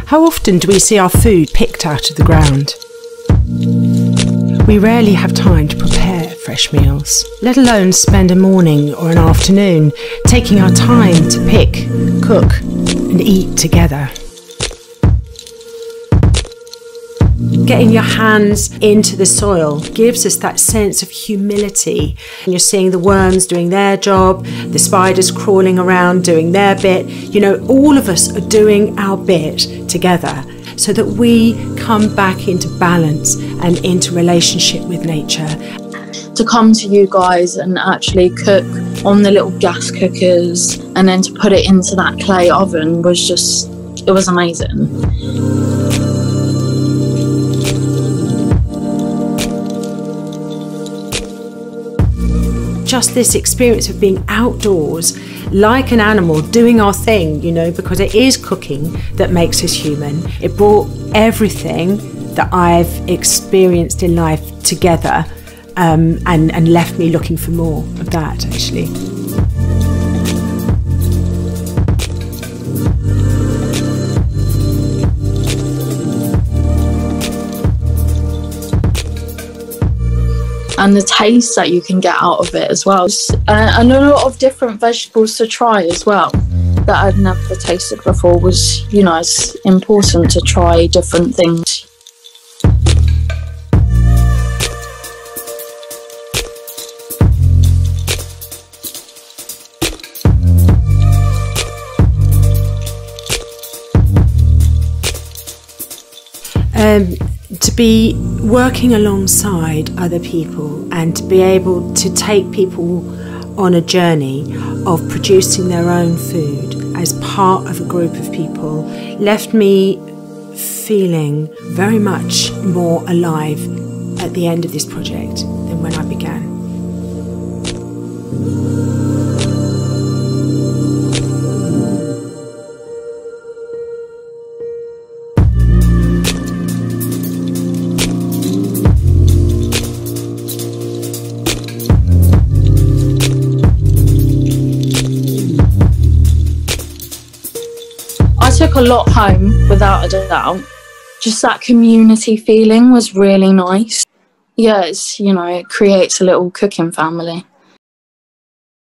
How often do we see our food picked out of the ground? We rarely have time to prepare fresh meals, let alone spend a morning or an afternoon taking our time to pick, cook and eat together. Getting your hands into the soil gives us that sense of humility. And you're seeing the worms doing their job, the spiders crawling around doing their bit. You know, all of us are doing our bit together so that we come back into balance and into relationship with nature. To come to you guys and actually cook on the little gas cookers and then to put it into that clay oven was just, it was amazing. Just this experience of being outdoors like an animal, doing our thing, you know, because it is cooking that makes us human. It brought everything that I've experienced in life together and left me looking for more of that, actually. And the taste that you can get out of it as well. And a lot of different vegetables to try as well that I've never tasted before was, you know, it's important to try different things. To be working alongside other people and to be able to take people on a journey of producing their own food as part of a group of people left me feeling very much more alive at the end of this project than when I began. I took a lot home, without a doubt. Just that community feeling was really nice. Yeah, it's, you know, it creates a little cooking family.